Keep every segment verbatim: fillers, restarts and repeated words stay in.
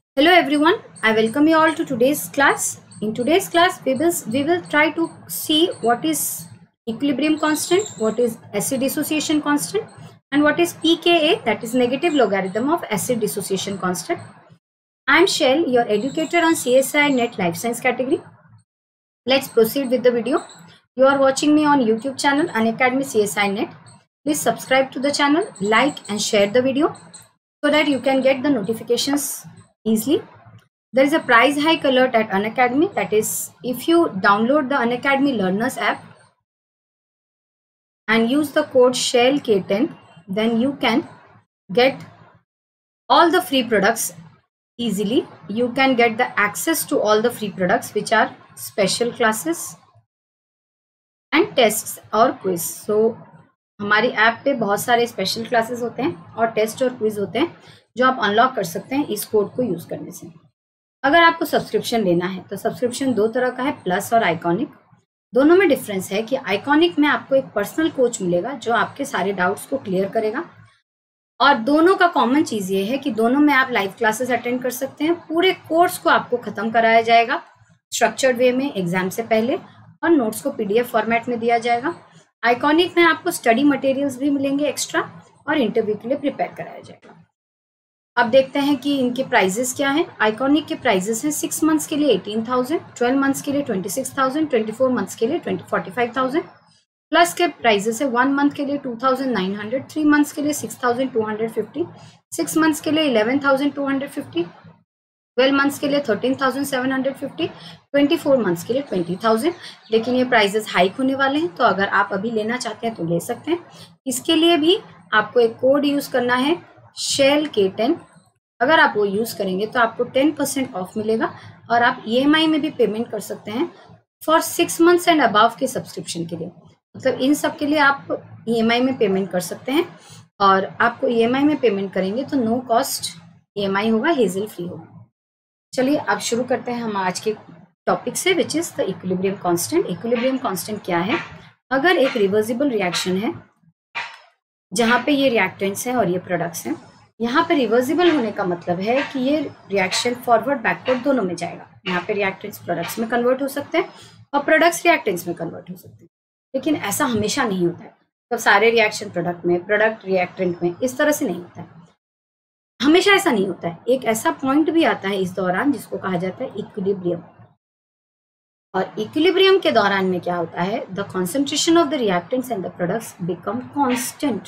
Hello everyone, I welcome you all to today's class. In today's class, we will, we will try to see what is equilibrium constant, what is acid dissociation constant, and what is pKa, that is negative logarithm of acid dissociation constant. I am Shell, your educator on C S I Net Life Science category. Let's proceed with the video. You are watching me on YouTube channel Unacademy C S I Net. Please subscribe to the channel, like and share the video so that you can get the notifications easily. There is a price hike alert at Unacademy. That is, if you download the Unacademy Learners app and use the code shell K ten, then you can get all the free products easily. You can get the access to all the free products, which are special classes and tests और quiz. So हमारी app पे बहुत सारे special classes होते हैं और test और quiz होते हैं जो आप अनलॉक कर सकते हैं इस कोड को यूज करने से। अगर आपको सब्सक्रिप्शन लेना है तो सब्सक्रिप्शन दो तरह का है, प्लस और आइकॉनिक। दोनों में डिफरेंस है कि आइकॉनिक में आपको एक पर्सनल कोच मिलेगा जो आपके सारे डाउट्स को क्लियर करेगा, और दोनों का कॉमन चीज ये है कि दोनों में आप लाइव क्लासेस अटेंड कर सकते हैं। पूरे कोर्स को आपको खत्म कराया जाएगा स्ट्रक्चर्ड वे में एग्जाम से पहले, और नोट्स को पीडीएफ फॉर्मेट में दिया जाएगा। आइकॉनिक में आपको स्टडी मटेरियल्स भी मिलेंगे एक्स्ट्रा, और इंटरव्यू के लिए प्रिपेयर कराया जाएगा। अब देखते हैं कि इनके प्राइजेस क्या हैं। आइकॉनिक के प्राइजेस हैं सिक्स मंथ्स के लिए एटीन थाउजेंड, ट्वेल्व मंथ्स के लिए twenty six thousand, twenty four months के लिए twenty forty five thousand. Plus के प्राइजेस है वन मंथ के लिए two thousand nine hundred, three months के लिए six thousand two hundred fifty, six months के लिए eleven thousand two hundred fifty, twelve months के लिए thirteen thousand seven hundred fifty, twenty four months के लिए ट्वेंटी थाउजेंड। लेकिन ये प्राइजेस हाइक होने वाले हैं, तो अगर आप अभी लेना चाहते हैं तो ले सकते हैं। इसके लिए भी आपको एक कोड यूज करना है शेल के टेन। अगर आप वो यूज करेंगे तो आपको टेन परसेंट ऑफ मिलेगा, और आप ईएमआई में भी पेमेंट कर सकते हैं for six months and above के सब्सक्रिप्शन के लिए। मतलब इन सब के लिए आप ईएमआई में पेमेंट कर सकते हैं, और आपको ईएमआई में पेमेंट करेंगे तो नो कॉस्ट ईएमआई होगा, हेजल फ्री होगा। चलिए अब शुरू करते हैं हम आज के टॉपिक से, which is the equilibrium constant. Equilibrium constant क्या है? अगर एक रिवर्सिबल रिएक्शन है जहाँ पे ये रिएक्टेंट्स हैं और ये प्रोडक्ट्स हैं, यहाँ पे रिवर्सिबल होने का मतलब है कि ये रिएक्शन फॉरवर्ड बैकवर्ड दोनों में जाएगा। यहाँ पे रिएक्टेंट्स प्रोडक्ट्स में कन्वर्ट हो सकते हैं और प्रोडक्ट्स रिएक्टेंट्स में कन्वर्ट हो सकते हैं, लेकिन ऐसा हमेशा नहीं होता है। तो सारे रिएक्शन प्रोडक्ट में, प्रोडक्ट रिएक्टेंट में, इस तरह से नहीं होता है, हमेशा ऐसा नहीं होता है। एक ऐसा पॉइंट भी आता है इस दौरान जिसको कहा जाता है इक्विलिब्रियम। और इक्विलिब्रियम के दौरान में क्या होता है? The concentration of the reactants and the products become constant.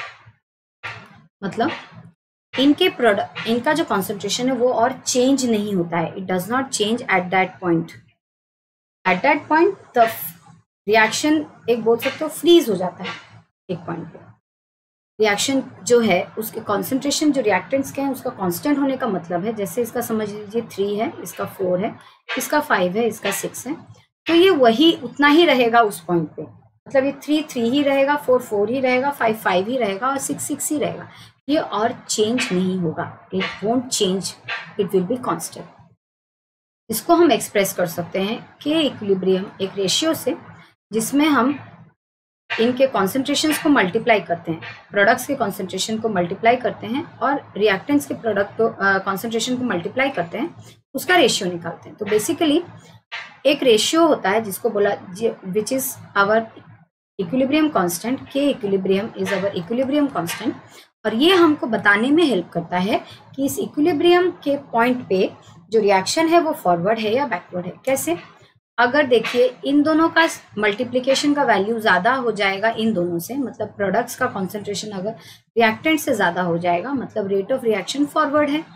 मतलब इनके प्रोडक्ट इनका जो कॉन्सेंट्रेशन है वो और चेंज नहीं होता है। It does not change at that point. At that point the reaction, एक बोल सकते हो, फ्रीज हो जाता है एक पॉइंट पे। रिएक्शन जो है उसके कॉन्सेंट्रेशन जो रिएक्टेंट्स के हैं उसका कांस्टेंट होने का मतलब है, जैसे इसका समझ लीजिए थ्री है, इसका फोर है, इसका फाइव है, इसका सिक्स है, तो ये वही उतना ही रहेगा उस पॉइंट पे। मतलब ये थ्री थ्री ही रहेगा, फोर फोर ही रहेगा, फाइव फाइव ही रहेगा, और सिक्स सिक्स ही रहेगा। ये और चेंज नहीं होगा। It won't change, it will be constant. इसको हम एक्सप्रेस कर सकते हैं के इक्विलिब्रियम एक रेशियो से, जिसमें हम इनके कॉन्सेंट्रेशंस को मल्टीप्लाई करते हैं, प्रोडक्ट्स के कॉन्सेंट्रेशन को मल्टीप्लाई करते हैं और रिएक्टेंट्स के प्रोडक्ट को कॉन्सेंट्रेशन को मल्टीप्लाई करते हैं, उसका रेशियो निकालते हैं। तो बेसिकली एक रेशियो होता है जिसको बोला which is our equilibrium constant. K equilibrium is our equilibrium constant, और ये हमको बताने में हेल्प करता है कि इस इक्विलिब्रियम के पॉइंट पे जो रिएक्शन है वो फॉरवर्ड है या बैकवर्ड है। कैसे? अगर देखिए इन दोनों का मल्टीप्लिकेशन का वैल्यू ज्यादा हो जाएगा इन दोनों से, मतलब प्रोडक्ट्स का कॉन्सेंट्रेशन अगर रिएक्टेंट से ज्यादा हो जाएगा, मतलब रेट ऑफ रिएक्शन फॉरवर्ड है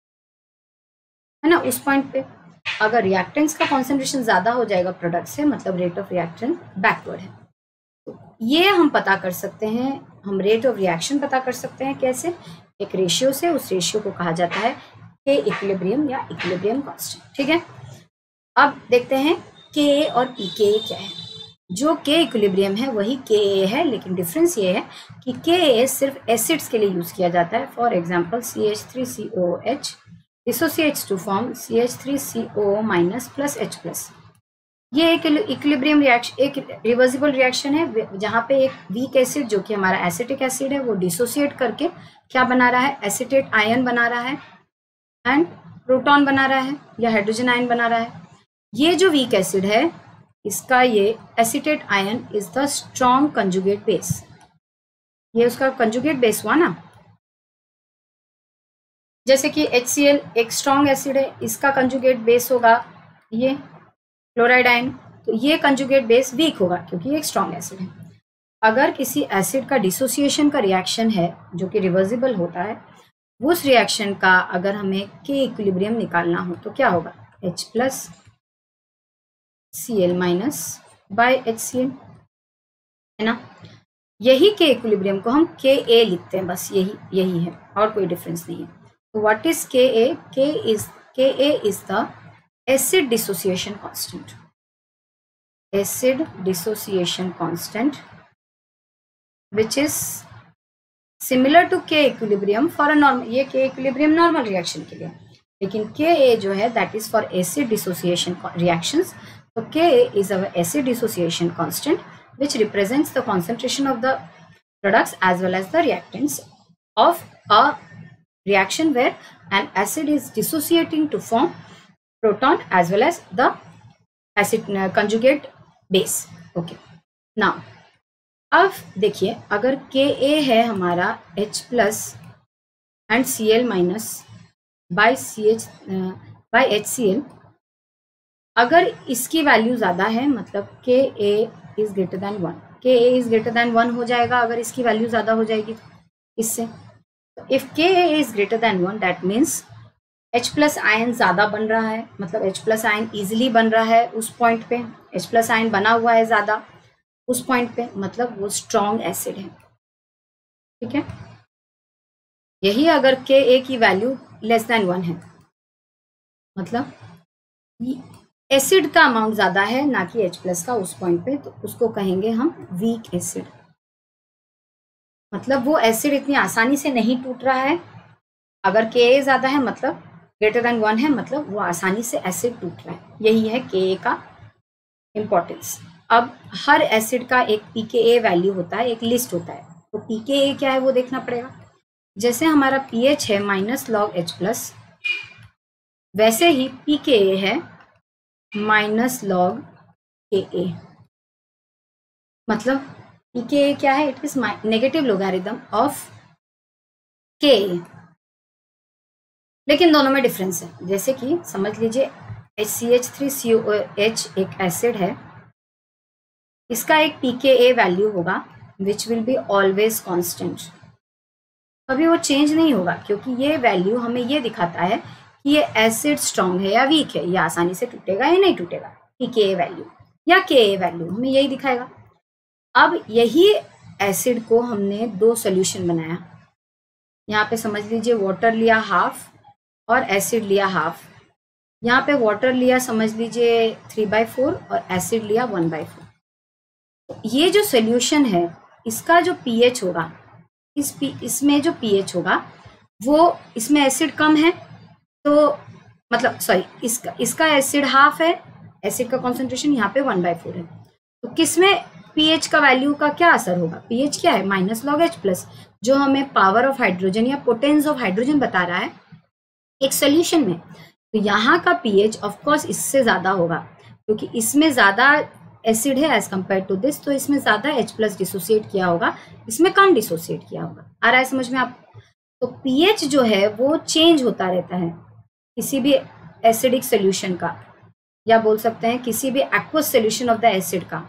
है ना उस पॉइंट पे। अगर रिएक्टेंट्स का कॉन्सेंट्रेशन ज्यादा हो जाएगा प्रोडक्ट से, मतलब रेट ऑफ रिएक्शन बैकवर्ड है। तो ये हम पता कर सकते हैं, हम रेट ऑफ रिएक्शन पता कर सकते हैं कैसे? एक रेशियो से। उस रेशियो को कहा जाता है के इक्विलिब्रियम या इक्विलिब्रियम कांस्टेंट। ठीक है, अब देखते हैं के और पीके क्या है। जो के इक्विलिब्रियम है वही के है, लेकिन डिफरेंस ये है कि के सिर्फ एसिड्स के लिए यूज किया जाता है। For example C H three C O H dissociates to form C H three C O minus plus H plus. ये एक इक्विलिब्रियम रिएक्शन, एक रिवर्सिबल रिएक्शन है जहाँ पे एक वीक एसिड जो कि हमारा एसिटिक एसिड है वो डिसोसिएट करके क्या बना रहा है? एसिटेट आयन बना रहा है, एंड प्रोटॉन बना रहा है या हाइड्रोजन आयन बना रहा है। ये जो वीक एसिड है इसका ये acetate ion is the strong conjugate base, ये उसका कंजुगेट बेस हुआ ना। जैसे कि HCl एक स्ट्रॉन्ग एसिड है, इसका कंजुगेट बेस होगा ये क्लोराइड आयन, तो ये कंजुगेट बेस वीक होगा क्योंकि ये एक स्ट्रॉन्ग एसिड है। अगर किसी एसिड का डिसोसिएशन का रिएक्शन है जो कि रिवर्सिबल होता है, उस रिएक्शन का अगर हमें के इक्विलिब्रियम निकालना हो तो क्या होगा, H plus C L minus by H C L, है ना। यही के इक्विलिब्रियम को हम के ए लिखते हैं, बस यही यही है और कोई डिफरेंस नहीं है। तो what is K A? K is K A is the acid dissociation constant, acid dissociation constant which is similar to K equilibrium for a normal, ये K equilibrium normal reaction के लिए, लेकिन Ka जो है that is for acid dissociation reactions, तो Ka is our acid dissociation constant which represents the concentration of the products as well as the reactants of a reaction where an acid is dissociating to form proton as well as the acid uh, conjugate base. Okay, now अब देखिए अगर के ए है हमारा H plus and C L minus by C H by H C L, अगर इसकी value ज़्यादा है मतलब K A is greater than one, K A is greater than one हो जाएगा अगर इसकी वैल्यू ज़्यादा हो जाएगी इससे। If K A is greater than one that means H plus ion ज़्यादा बन रहा है, मतलब H प्लस आयन ईजिली बन रहा है उस पॉइंट पे, H प्लस आयन बना हुआ है ज़्यादा उस पॉइंट पे, मतलब वो स्ट्रॉन्ग एसिड है, ठीक है। यही अगर के ए की वैल्यू लेस देन वन है मतलब एसिड का अमाउंट ज़्यादा है ना कि H प्लस का उस पॉइंट पे, तो उसको कहेंगे हम वीक एसिड, मतलब वो एसिड इतनी आसानी से नहीं टूट रहा है। अगर के ए ज़्यादा है मतलब ग्रेटर देन वन है मतलब वो आसानी से एसिड टूट रहा है, यही है के ए का इम्पोर्टेंस। अब हर एसिड का एक पीकेए वैल्यू होता है, एक लिस्ट होता है, तो पीकेए क्या है वो देखना पड़ेगा। जैसे हमारा पीएच है माइनस लॉग एच प्लस, वैसे ही पीकेए है माइनस लॉग के ए, मतलब पीकेए क्या है, it is negative logarithm of K, लेकिन दोनों में डिफरेंस है। जैसे कि समझ लीजिए H C H three C O H एक एसिड है, इसका एक पीकेए वैल्यू होगा which will be always constant, कभी वो चेंज नहीं होगा क्योंकि ये वैल्यू हमें ये दिखाता है कि ये एसिड स्ट्रॉन्ग है या वीक है, या आसानी से टूटेगा या नहीं टूटेगा, पीकेए वैल्यू या केए वैल्यू हमें यही दिखाएगा। अब यही एसिड को हमने दो सोल्यूशन बनाया, यहाँ पे समझ लीजिए वाटर लिया हाफ और एसिड लिया हाफ, यहाँ पे वाटर लिया समझ लीजिए थ्री बाई फोर और एसिड लिया वन बाई फोर। ये जो सोल्यूशन है इसका जो पीएच होगा, इस पी इसमें जो पीएच होगा वो, इसमें एसिड कम है तो मतलब सॉरी इसका इसका एसिड हाफ है, एसिड का कॉन्सेंट्रेशन यहाँ पे वन बाई फोर है, तो किसमें पीएच का वैल्यू का क्या असर होगा, पीएच क्या है माइनस लॉग एच प्लस, जो हमें पावर ऑफ हाइड्रोजन या पोटेंस ऑफ हाइड्रोजन बता रहा है एक सोल्यूशन में। तो यहाँ का पीएच ऑफ कोर्स इससे ज़्यादा होगा क्योंकि इसमें ज़्यादा एसिड है एज कम्पेयर टू दिस, तो इसमें ज़्यादा H प्लस डिसोसिएट किया होगा, इसमें कम डिसोसिएट किया होगा। आ रहा है समझ में आप? तो पीएच जो है वो चेंज होता रहता है किसी भी एसिडिक सोल्यूशन का, या बोल सकते हैं किसी भी aqueous solution of the acid का,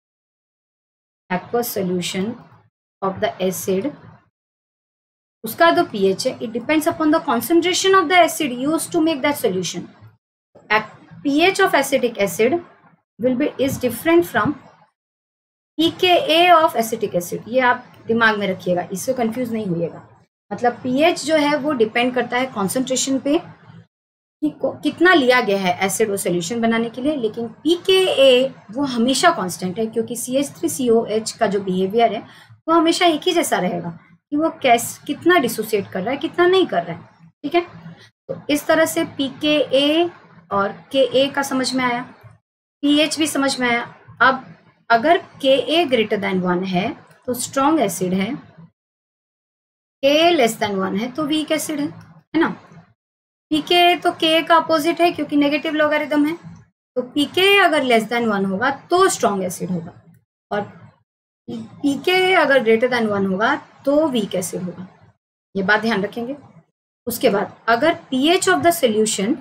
aqueous solution of the acid, उसका जो पीएच है it depends upon the concentration of the acid used to make that solution. PH of acidic acid will be is different from pKa of acetic acid, ये आप दिमाग में रखिएगा, इससे confuse नहीं होइएगा। मतलब pH जो है वो डिपेंड करता है कॉन्सेंट्रेशन पे कि कितना लिया गया है एसिड वो सोल्यूशन बनाने के लिए, लेकिन pKa वो हमेशा कांस्टेंट है क्योंकि C H three C O H का जो बिहेवियर है वो हमेशा एक ही जैसा रहेगा कि वो कैस कितना डिसोसिएट कर रहा है कितना नहीं कर रहा है, ठीक है। तो इस तरह से pKa और Ka का समझ में आया, पीएच भी समझ में आया। अब अगर Ka ग्रेटर देन वन है तो स्ट्रॉन्ग एसिड है, Ka लेस देन वन है तो वीक एसिड है, है ना। पीके तो के का अपोजिट है क्योंकि नेगेटिव लॉगरिथम है, तो पीके अगर लेस देन वन होगा तो स्ट्रॉन्ग एसिड होगा, और पीके अगर ग्रेटर देन वन होगा तो वीक एसिड होगा। ये बात ध्यान रखेंगे। उसके बाद अगर pH of the solution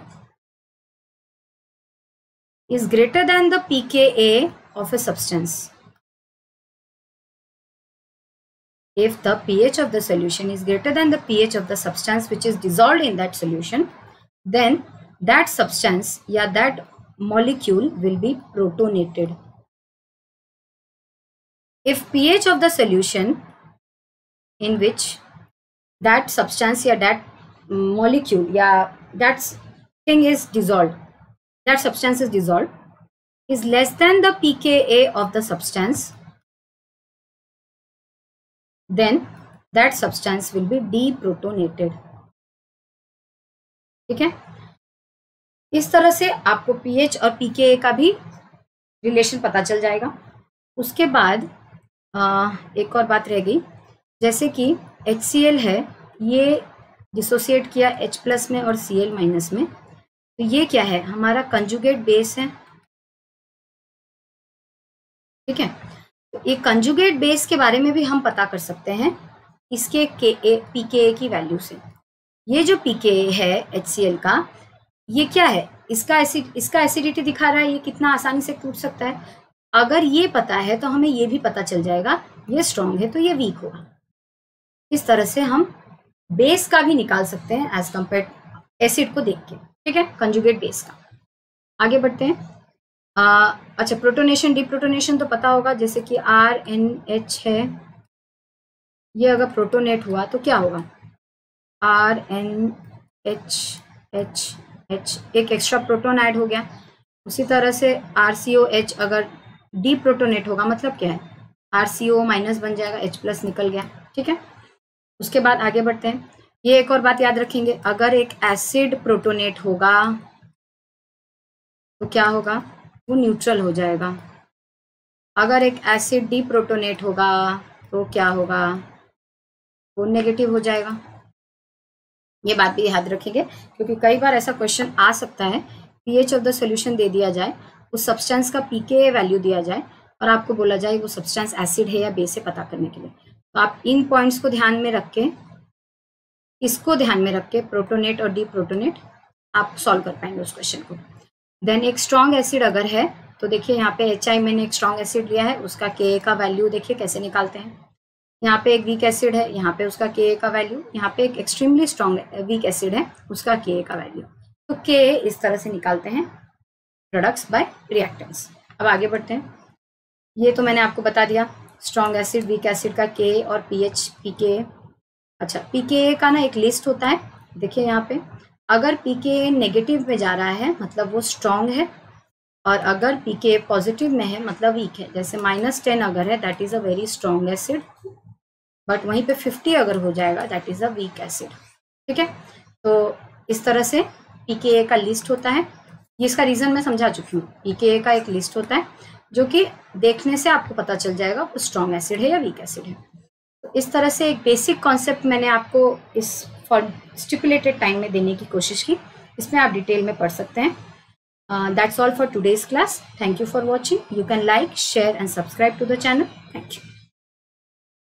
is greater than the pKa of a substance. If the pH of the solution is greater than the pH of the substance which is dissolved in that solution, then that substance या that molecule will be protonated. If pH of the solution in which that substance या that molecule या that thing is dissolved, that substance is dissolved, is less than the pKa of the substance, then that substance will be deprotonated. ठीक है, इस तरह से आपको pH और pKa का भी रिलेशन पता चल जाएगा। उसके बाद आ, एक और बात रह गई, जैसे कि HCl है, ये डिसोसिएट किया H प्लस में और Cl माइनस में, तो ये क्या है, हमारा कंजुगेट बेस है। ठीक है, तो ये कंजुगेट बेस के बारे में भी हम पता कर सकते हैं इसके के पीके की वैल्यू से। ये जो पीके है HCl का, ये क्या है, इसका एसिड इसका एसिडिटी दिखा रहा है, ये कितना आसानी से टूट सकता है। अगर ये पता है तो हमें ये भी पता चल जाएगा ये स्ट्रॉन्ग है तो ये वीक होगा। इस तरह से हम बेस का भी निकाल सकते हैं एज कंपेयर एसिड को देख के। ठीक है, कंजुगेट बेस का। आगे बढ़ते हैं। आ, अच्छा, प्रोटोनेशन डिप्रोटोनेशन तो पता होगा, जैसे कि आर एन एच है, ये अगर प्रोटोनेट हुआ तो क्या होगा, R N H H H, एक एक्स्ट्रा प्रोटोन ऐड हो गया। उसी तरह से आर सी ओ एच अगर डिप्रोटोनेट होगा मतलब क्या है, आर सी ओ माइनस बन जाएगा, H प्लस निकल गया। ठीक है, उसके बाद आगे बढ़ते हैं। ये एक और बात याद रखेंगे, अगर एक एसिड प्रोटोनेट होगा तो क्या होगा, वो न्यूट्रल हो जाएगा। अगर एक एसिड डीप्रोटोनेट होगा तो क्या होगा, वो नेगेटिव हो जाएगा। ये बात भी याद रखेंगे क्योंकि कई बार ऐसा क्वेश्चन आ सकता है, पीएच ऑफ द सॉल्यूशन दे दिया जाए, उस सब्सटेंस का पीके वैल्यू दिया जाए और आपको बोला जाए वो सब्सटेंस एसिड है या बेस है पता करने के लिए। तो आप इन पॉइंट्स को ध्यान में रख के, इसको ध्यान में रख के प्रोटोनेट और डीप्रोटोनेट आप सॉल्व कर पाएंगे उस क्वेश्चन को। देन एक स्ट्रॉन्ग एसिड अगर है तो देखिए यहाँ पे एच आई मैंने एक स्ट्रॉन्ग एसिड लिया है, उसका के का वैल्यू देखिए कैसे निकालते हैं। यहाँ पे एक वीक एसिड है, यहाँ पे उसका के का वैल्यू, यहाँ पे एक एक्सट्रीमली स्ट्रॉन्ग वीक एसिड है, उसका के का वैल्यू। तो के इस तरह से निकालते हैं प्रोडक्ट्स बाय रिएक्टेंट्स। अब आगे बढ़ते हैं। ये तो मैंने आपको बता दिया, स्ट्रॉन्ग एसिड वीक एसिड का के और पीएच पीके। अच्छा, पीके का ना एक लिस्ट होता है, देखिए यहाँ पे, अगर पीके नेगेटिव में जा रहा है मतलब वो स्ट्रॉन्ग है, और अगर पीके पॉजिटिव में है मतलब वीक है। जैसे माइनस टेन अगर है that is a very strong acid, but वहीं पे फिफ्टी अगर हो जाएगा that is a weak acid. ठीक है, तो इस तरह से पीके का लिस्ट होता है। इसका रीजन मैं समझा चुकी हूँ। पीके का एक लिस्ट होता है जो कि देखने से आपको पता चल जाएगा वो स्ट्रॉन्ग एसिड है या वीक एसिड है। तो इस तरह से एक बेसिक कॉन्सेप्ट मैंने आपको इस फॉर स्टिपुलेटेड टाइम में देने की कोशिश की, इसमें आप डिटेल में पढ़ सकते हैं। That's all for today's class. Thank you for watching. You can like, share and subscribe to the channel. Thank you.